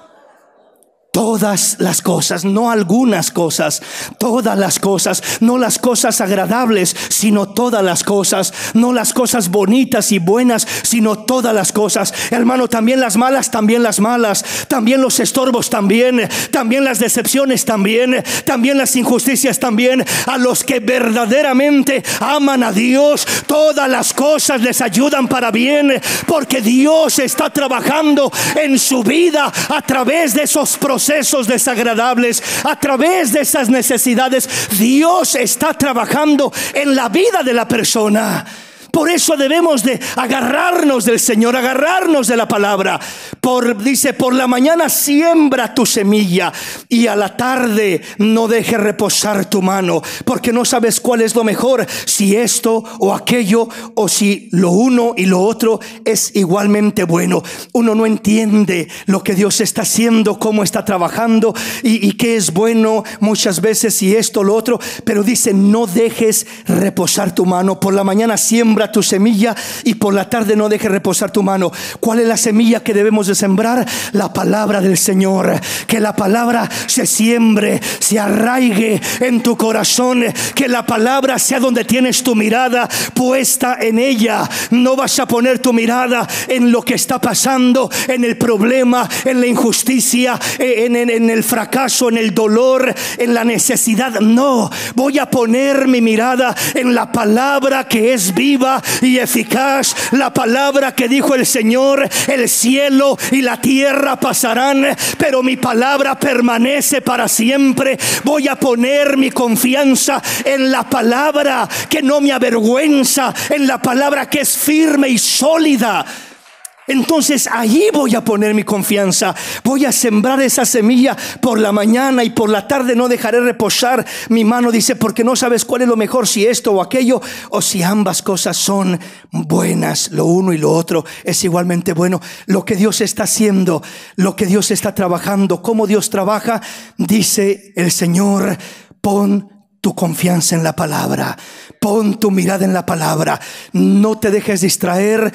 todas las cosas, no algunas cosas, todas las cosas, no las cosas agradables, sino todas las cosas, no las cosas bonitas y buenas, sino todas las cosas. Hermano, también las malas, también las malas, también los estorbos, también, también las decepciones, también, también las injusticias, también. A los que verdaderamente aman a Dios, todas las cosas les ayudan para bien, porque Dios está trabajando en su vida a través de esos procesos desagradables, a través de esas necesidades. Dios está trabajando en la vida de la persona. Por eso debemos de agarrarnos del Señor, agarrarnos de la palabra. Por, dice, por la mañana siembra tu semilla y a la tarde no dejes reposar tu mano, porque no sabes cuál es lo mejor, si esto o aquello, o si lo uno y lo otro es igualmente bueno. Uno no entiende lo que Dios está haciendo, cómo está trabajando y, y qué es bueno muchas veces, y esto, lo otro. Pero dice: no dejes reposar tu mano. Por la mañana siembra tu semilla y por la tarde no dejes reposar tu mano. ¿Cuál es la semilla que debemos de sembrar? La palabra del Señor. Que la palabra se siembre, se arraigue en tu corazón. Que la palabra sea donde tienes tu mirada puesta en ella. No vas a poner tu mirada en lo que está pasando, en el problema, en la injusticia, en, en, en el fracaso, en el dolor, en la necesidad. No, voy a poner mi mirada en la palabra que es viva y eficaz, la palabra que dijo el Señor: el cielo y la tierra pasarán, pero mi palabra permanece para siempre. Voy a poner mi confianza en la palabra que no me avergüenza, en la palabra que es firme y sólida. Entonces allí voy a poner mi confianza. Voy a sembrar esa semilla por la mañana y por la tarde no dejaré reposar mi mano. Dice: porque no sabes cuál es lo mejor, si esto o aquello, o si ambas cosas son buenas. Lo uno y lo otro es igualmente bueno. Lo que Dios está haciendo, lo que Dios está trabajando, cómo Dios trabaja, dice el Señor: pon tu confianza en la palabra, pon tu mirada en la palabra. No te dejes distraer,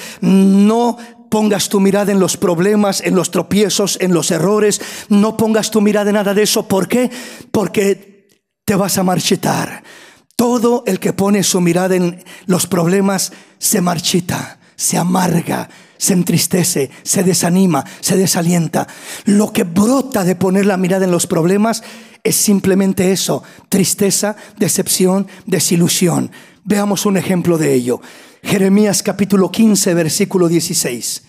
no pongas tu mirada en los problemas, en los tropiezos, en los errores. No pongas tu mirada en nada de eso. ¿Por qué? Porque te vas a marchitar. Todo el que pone su mirada en los problemas se marchita, se amarga, se entristece, se desanima, se desalienta. Lo que brota de poner la mirada en los problemas es simplemente eso: tristeza, decepción, desilusión. Veamos un ejemplo de ello. Jeremías capítulo quince, versículo dieciséis.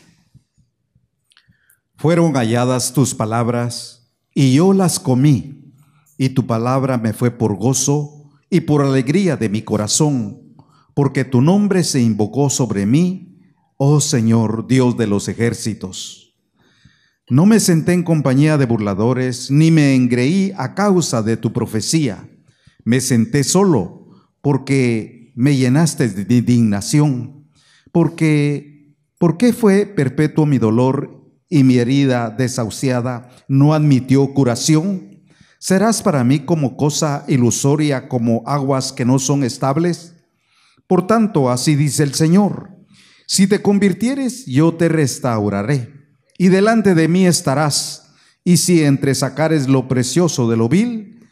Fueron halladas tus palabras y yo las comí, y tu palabra me fue por gozo y por alegría de mi corazón, porque tu nombre se invocó sobre mí, oh Señor, Dios de los ejércitos. No me senté en compañía de burladores, ni me engreí a causa de tu profecía. Me senté solo, porque me llenaste de indignación. Porque, ¿por qué fue perpetuo mi dolor y mi herida desahuciada no admitió curación? ¿Serás para mí como cosa ilusoria, como aguas que no son estables? Por tanto, así dice el Señor: si te convirtieres, yo te restauraré, y delante de mí estarás, y si entresacares lo precioso de lo vil,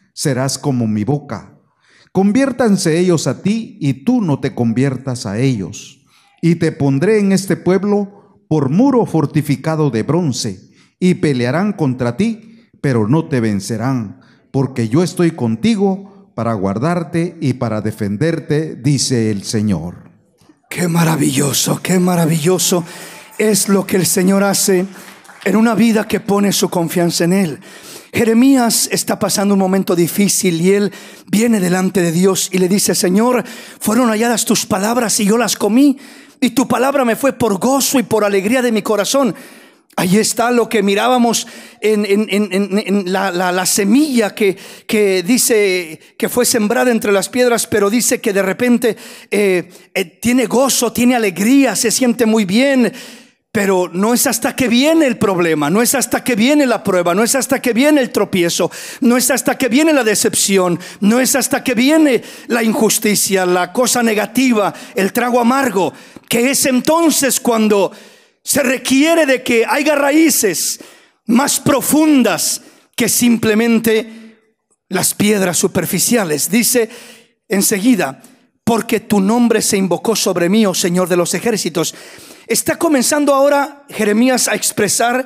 serás como mi boca. Conviértanse ellos a ti y tú no te conviertas a ellos. Y te pondré en este pueblo por muro fortificado de bronce, y pelearán contra ti, pero no te vencerán, porque yo estoy contigo para guardarte y para defenderte, dice el Señor. Qué maravilloso, qué maravilloso es lo que el Señor hace en una vida que pone su confianza en Él. Jeremías está pasando un momento difícil y él viene delante de Dios y le dice: Señor, fueron halladas tus palabras y yo las comí, y tu palabra me fue por gozo y por alegría de mi corazón. Ahí está lo que mirábamos en, en, en, en, en la, la, la semilla que, que dice que fue sembrada entre las piedras, pero dice que de repente eh, eh, tiene gozo, tiene alegría, se siente muy bien. Pero no es hasta que viene el problema, no es hasta que viene la prueba, no es hasta que viene el tropiezo, no es hasta que viene la decepción, no es hasta que viene la injusticia, la cosa negativa, el trago amargo, que es entonces cuando se requiere de que haya raíces más profundas que simplemente las piedras superficiales. Dice enseguida: porque tu nombre se invocó sobre mí, oh Señor de los ejércitos. Está comenzando ahora Jeremías a expresar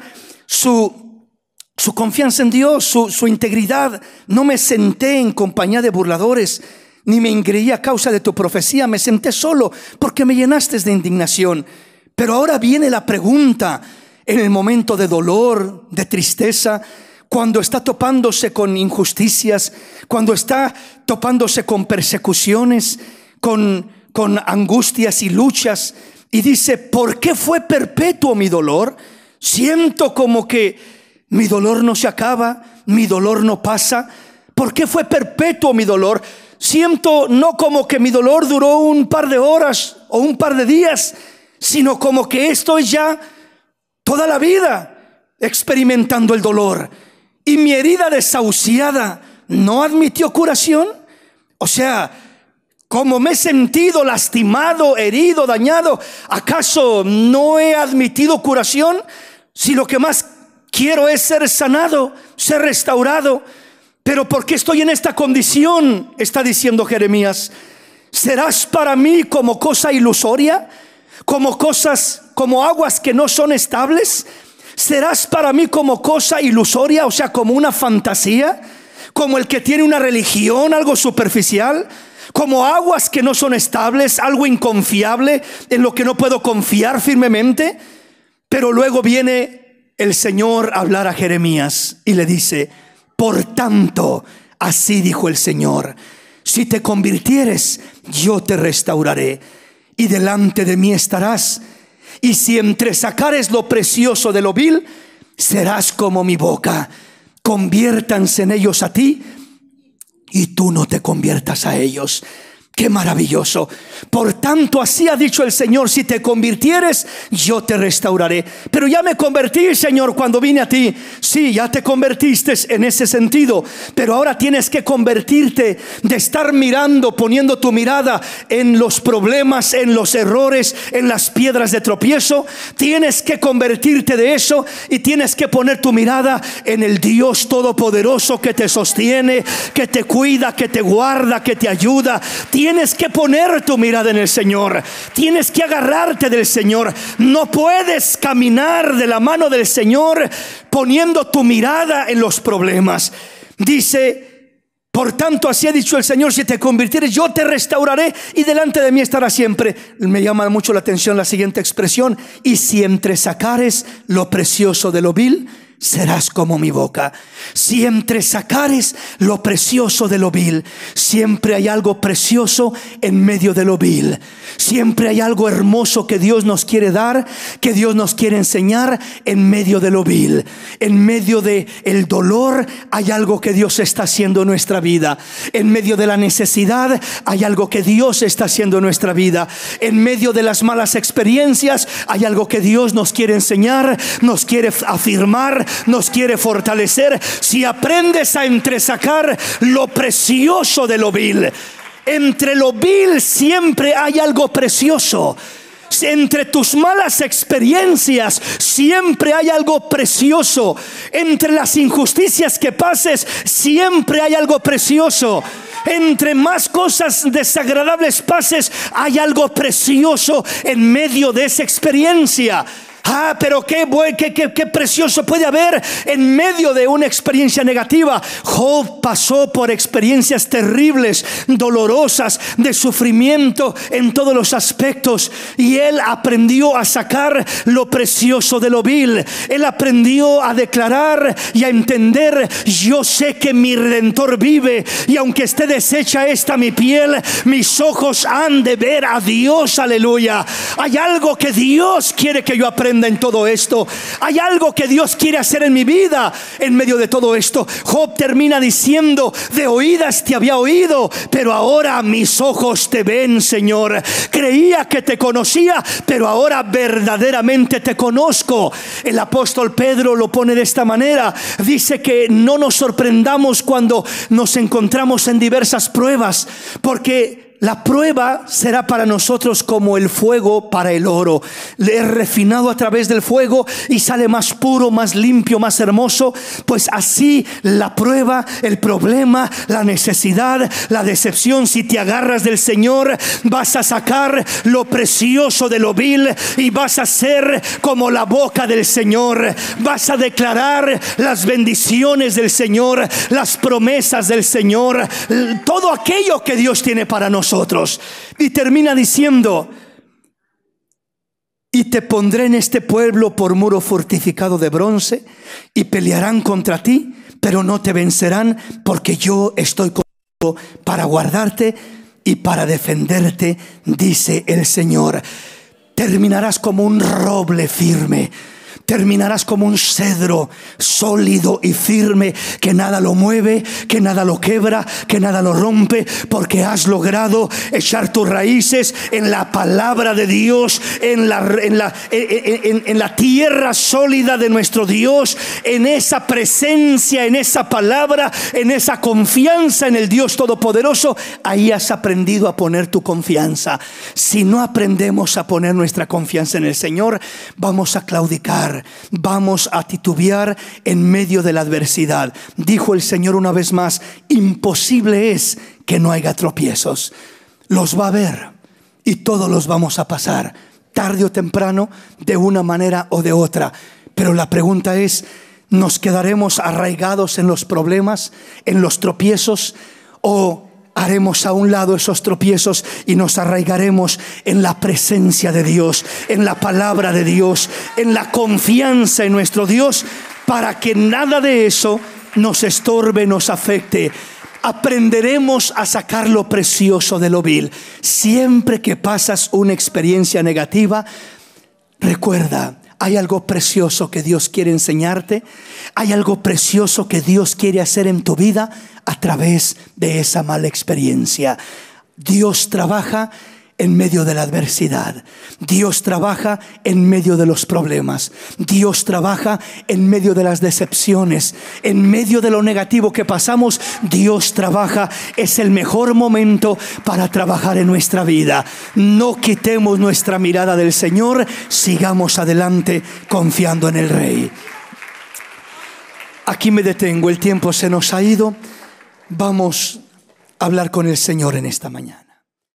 su, su confianza en Dios, su, su integridad. No me senté en compañía de burladores, ni me engreí a causa de tu profecía. Me senté solo porque me llenaste de indignación. Pero ahora viene la pregunta en el momento de dolor, de tristeza, cuando está topándose con injusticias, cuando está topándose con persecuciones, con, con angustias y luchas. Y dice: ¿por qué fue perpetuo mi dolor? Siento como que mi dolor no se acaba, mi dolor no pasa. ¿Por qué fue perpetuo mi dolor? Siento no como que mi dolor duró un par de horas o un par de días, sino como que estoy ya toda la vida experimentando el dolor. Y mi herida desahuciada no admitió curación. O sea, como me he sentido lastimado, herido, dañado, ¿acaso no he admitido curación? Si lo que más quiero es ser sanado, ser restaurado. Pero ¿por qué estoy en esta condición? Está diciendo Jeremías. ¿Serás para mí como cosa ilusoria? ¿Como cosas, como aguas que no son estables? ¿Serás para mí como cosa ilusoria? O sea, como una fantasía, como el que tiene una religión, algo superficial, como aguas que no son estables, algo inconfiable en lo que no puedo confiar firmemente. Pero luego viene el Señor a hablar a Jeremías y le dice: por tanto, así dijo el Señor, si te convirtieres, yo te restauraré y delante de mí estarás. Y si entresacares lo precioso de lo vil, serás como mi boca. Conviértanse en ellos a ti y tú no te conviertas a ellos. ¡Qué maravilloso! Por tanto, así ha dicho el Señor: si te convirtieres, yo te restauraré. Pero ya me convertí, Señor, cuando vine a ti. Sí, ya te convertiste en ese sentido, pero ahora tienes que convertirte de estar mirando, poniendo tu mirada en los problemas, en los errores, en las piedras de tropiezo. Tienes que convertirte de eso y tienes que poner tu mirada en el Dios todopoderoso que te sostiene, que te cuida, que te guarda, que te ayuda. Tienes que poner tu mirada en el Señor. Tienes que agarrarte del Señor. No puedes caminar de la mano del Señor poniendo tu mirada en los problemas. Dice: por tanto, así ha dicho el Señor, si te convirtieres, yo te restauraré y delante de mí estarás siempre. Me llama mucho la atención la siguiente expresión: y si entresacares lo precioso de lo vil, serás como mi boca. Si entresacares lo precioso de lo vil, siempre hay algo precioso en medio de lo vil. Siempre hay algo hermoso que Dios nos quiere dar, que Dios nos quiere enseñar en medio de lo vil. En medio de el dolor hay algo que Dios está haciendo en nuestra vida. En medio de la necesidad hay algo que Dios está haciendo en nuestra vida. En medio de las malas experiencias hay algo que Dios nos quiere enseñar, nos quiere afirmar, nos quiere fortalecer. Si aprendes a entresacar lo precioso de lo vil, entre lo vil siempre hay algo precioso. Entre tus malas experiencias siempre hay algo precioso. Entre las injusticias que pases siempre hay algo precioso. Entre más cosas desagradables pases, hay algo precioso en medio de esa experiencia. Ah, pero qué, qué, qué, qué precioso puede haber en medio de una experiencia negativa. Job pasó por experiencias terribles, dolorosas, de sufrimiento en todos los aspectos, y él aprendió a sacar lo precioso de lo vil. Él aprendió a declarar y a entender: yo sé que mi Redentor vive, y aunque esté deshecha esta mi piel, mis ojos han de ver a Dios. Aleluya. Hay algo que Dios quiere que yo aprenda en todo esto. Hay algo que Dios quiere hacer en mi vida en medio de todo esto. Job termina diciendo: de oídas te había oído, pero ahora mis ojos te ven, Señor. Creía que te conocía, pero ahora verdaderamente te conozco. El apóstol Pedro lo pone de esta manera. Dice que no nos sorprendamos cuando nos encontramos en diversas pruebas, porque la prueba será para nosotros como el fuego para el oro. Le es refinado a través del fuego y sale más puro, más limpio, más hermoso. Pues así la prueba, el problema, la necesidad, la decepción, si te agarras del Señor, vas a sacar lo precioso de lo vil y vas a ser como la boca del Señor. Vas a declarar las bendiciones del Señor, las promesas del Señor, todo aquello que Dios tiene para nosotros. Y termina diciendo: y te pondré en este pueblo por muro fortificado de bronce, y pelearán contra ti, pero no te vencerán, porque yo estoy contigo para guardarte y para defenderte, dice el Señor. Terminarás como un roble firme. Terminarás como un cedro sólido y firme, que nada lo mueve, que nada lo quebra, que nada lo rompe, porque has logrado echar tus raíces en la palabra de Dios, en la, en la, en, en, en la tierra sólida de nuestro Dios, en esa presencia, en esa palabra, en esa confianza en el Dios Todopoderoso. Ahí has aprendido a poner tu confianza. Si no aprendemos a poner nuestra confianza en el Señor, vamos a claudicar. Vamos a titubear en medio de la adversidad. Dijo el Señor una vez más: imposible es que no haya tropiezos. Los va a haber, y todos los vamos a pasar, tarde o temprano, de una manera o de otra. Pero la pregunta es: ¿nos quedaremos arraigados en los problemas, en los tropiezos, o haremos a un lado esos tropiezos y nos arraigaremos en la presencia de Dios, en la palabra de Dios, en la confianza en nuestro Dios, para que nada de eso nos estorbe, nos afecte? Aprenderemos a sacar lo precioso de lo vil. Siempre que pasas una experiencia negativa, recuerda: hay algo precioso que Dios quiere enseñarte. Hay algo precioso que Dios quiere hacer en tu vida a través de esa mala experiencia. Dios trabaja en medio de la adversidad. Dios trabaja en medio de los problemas. Dios trabaja en medio de las decepciones. En medio de lo negativo que pasamos, Dios trabaja. Es el mejor momento para trabajar en nuestra vida. No quitemos nuestra mirada del Señor. Sigamos adelante confiando en el Rey. Aquí me detengo. El tiempo se nos ha ido. Vamos a hablar con el Señor en esta mañana.